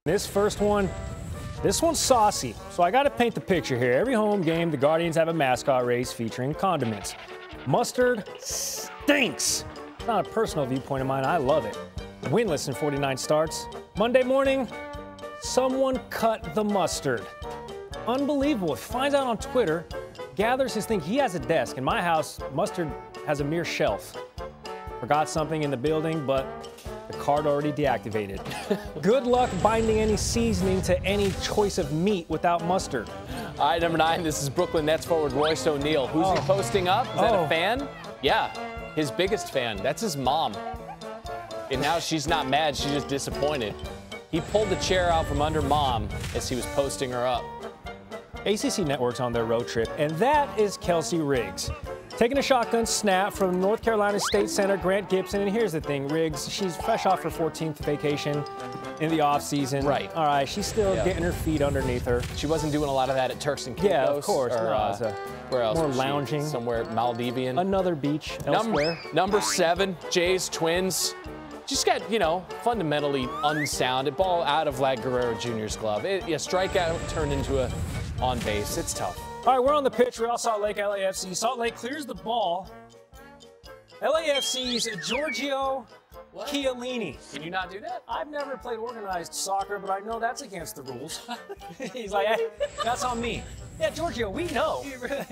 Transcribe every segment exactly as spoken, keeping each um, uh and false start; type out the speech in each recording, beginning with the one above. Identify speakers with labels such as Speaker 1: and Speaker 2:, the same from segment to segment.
Speaker 1: This first one, this one's saucy, so I got to paint the picture here. Every home game, the Guardians have a mascot race featuring condiments. Mustard stinks. It's not a personal viewpoint of mine, I love it. Winless in forty-nine starts. Monday morning, someone cut the mustard. Unbelievable. He finds out on Twitter, gathers his thing. He has a desk. In my house, mustard has a mere shelf. Forgot something in the building, but the card already deactivated. Good luck binding any seasoning to any choice of meat without mustard.
Speaker 2: All right, number nine, this is Brooklyn Nets forward Royce O'Neal. Who's
Speaker 1: oh.
Speaker 2: he posting up? Is that
Speaker 1: oh.
Speaker 2: a fan? Yeah, his biggest fan. That's his mom. And now she's not mad, she's just disappointed. He pulled the chair out from under mom as he was posting her up.
Speaker 1: A C C Network's on their road trip, and that is Kelsey Riggs. Taking a shotgun snap from North Carolina State Center Grant Gibson, and here's the thing, Riggs, she's fresh off her fourteenth vacation in the offseason.
Speaker 2: Right.
Speaker 1: All right, she's still yeah. getting her feet underneath her.
Speaker 2: She wasn't doing a lot of that at Turks and Caicos.
Speaker 1: Yeah, of course.
Speaker 2: Or,
Speaker 1: no,
Speaker 2: uh,
Speaker 1: a,
Speaker 2: where else?
Speaker 1: More
Speaker 2: was
Speaker 1: lounging.
Speaker 2: She? Somewhere Maldivian.
Speaker 1: Another beach elsewhere.
Speaker 2: Number, number seven, Jays Twins. Just got, you know, fundamentally unsound. It ball out of Vlad Guerrero Junior's glove. It, yeah, strikeout turned into a on base. It's tough.
Speaker 1: All right, we're on the pitch. Real Salt Lake, L A F C. Salt Lake clears the ball. L A F C's Giorgio what? Chiellini.
Speaker 2: Can you not do that?
Speaker 1: I've never played organized soccer, but I know that's against the rules. He's like, hey, that's on me. Yeah, Giorgio, we know.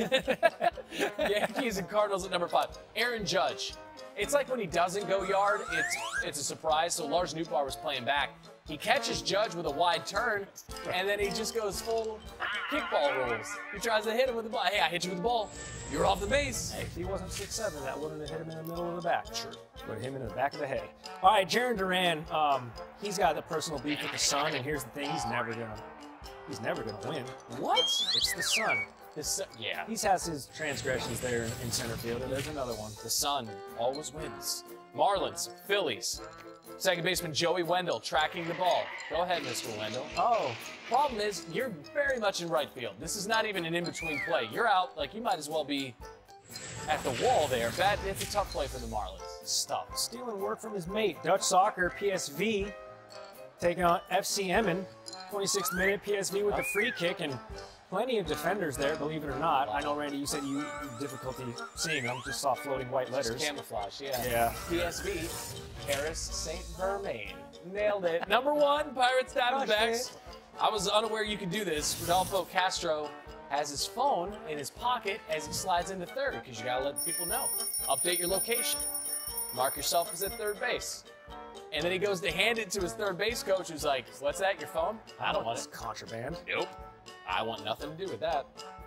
Speaker 2: Yankees and Cardinals at number five. Aaron Judge. It's like when he doesn't go yard, it's it's a surprise. So Lars Nootbaar was playing back. He catches Judge with a wide turn, and then he just goes full kickball rules. He tries to hit him with the ball. Hey, I hit you with the ball. You're off the base.
Speaker 1: Hey, if he wasn't six seven, that wouldn't have hit him in the middle of the back. Sure. Would have hit him in the back of the head. All right, Jarren Duran, um, he's got the personal beef with the Sun, and here's the thing, he's never gonna, he's never gonna win.
Speaker 2: What?
Speaker 1: It's the Sun.
Speaker 2: The Sun, yeah.
Speaker 1: He has his transgressions there in, in center field, and there's another one.
Speaker 2: The Sun always wins. Marlins, Phillies. Second baseman Joey Wendell tracking the ball. Go ahead, Mister Wendell.
Speaker 1: Oh.
Speaker 2: Problem is, you're very much in right field. This is not even an in-between play. You're out, like you might as well be at the wall there. Bad, it's a tough play for the Marlins.
Speaker 1: Stop. Stealing work from his mate. Dutch Soccer, P S V, taking on F C Emmen. twenty-sixth minute, P S V with the free kick, and plenty of defenders there, believe it or not. I know, Randy, you said you had difficulty seeing them, just saw floating white letters.
Speaker 2: Just camouflage, yeah.
Speaker 1: Yeah.
Speaker 2: P S V, Paris Saint-Germain. Nailed it. Number one, Pirates Diamondbacks. I was unaware you could do this. Rodolfo Castro has his phone in his pocket as he slides into third, because you gotta let the people know. Update your location. Mark yourself as at third base. And then he goes to hand it to his third base coach, who's like, what's that, your phone?
Speaker 1: I don't want it. Contraband.
Speaker 2: Nope. I want nothing to do with that.